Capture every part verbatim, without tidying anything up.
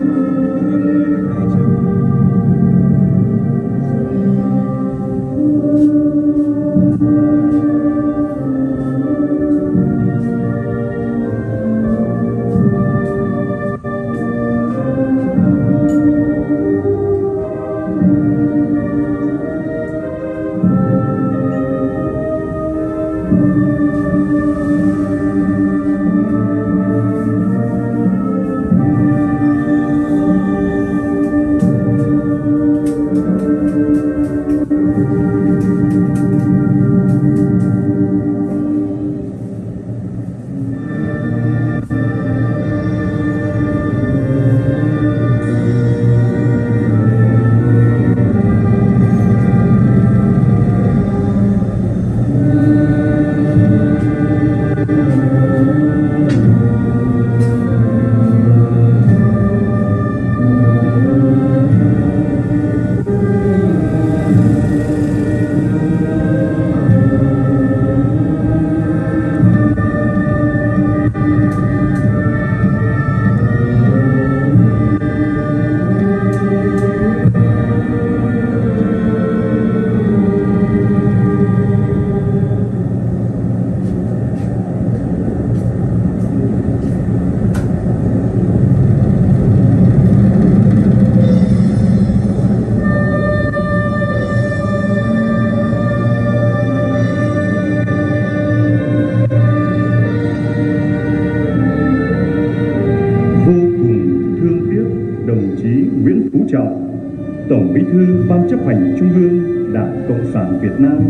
Tổng Bí thư Ban chấp hành Trung ương Đảng Cộng sản Việt Nam,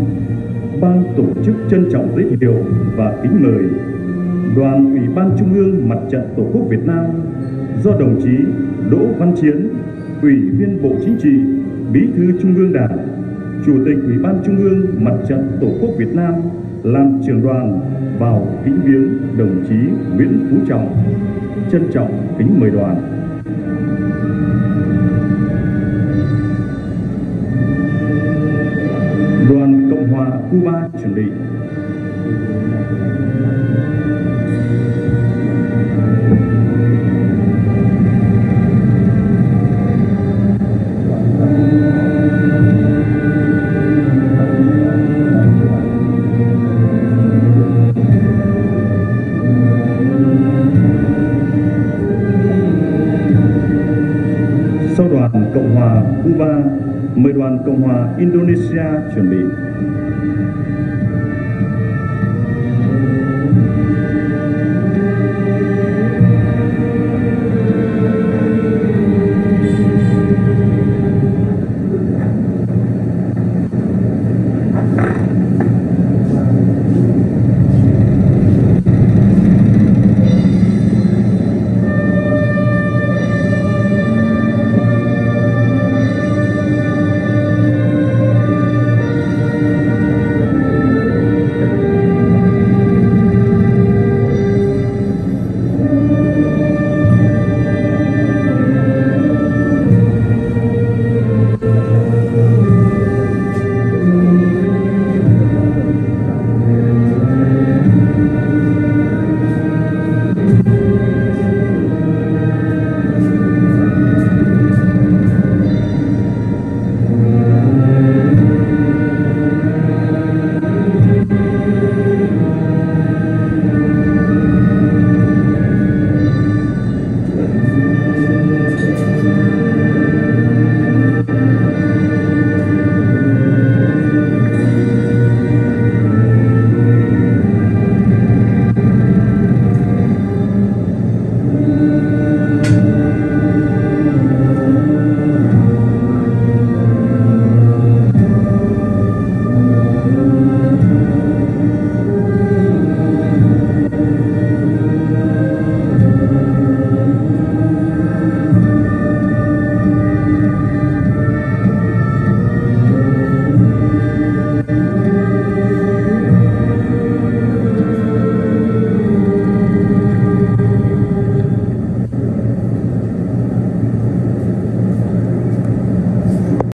ban tổ chức trân trọng giới thiệu và kính mời Đoàn Ủy ban Trung ương Mặt trận Tổ quốc Việt Nam do đồng chí Đỗ Văn Chiến, Ủy viên Bộ Chính trị, Bí thư Trung ương Đảng, Chủ tịch Ủy ban Trung ương Mặt trận Tổ quốc Việt Nam làm trưởng đoàn vào kính viếng đồng chí Nguyễn Phú Trọng. Trân trọng kính mời đoàn. Đoàn Cộng hòa Cuba chuẩn bị. Sau đoàn Cộng hòa Cuba, mời đoàn Cộng hòa Indonesia chuẩn bị.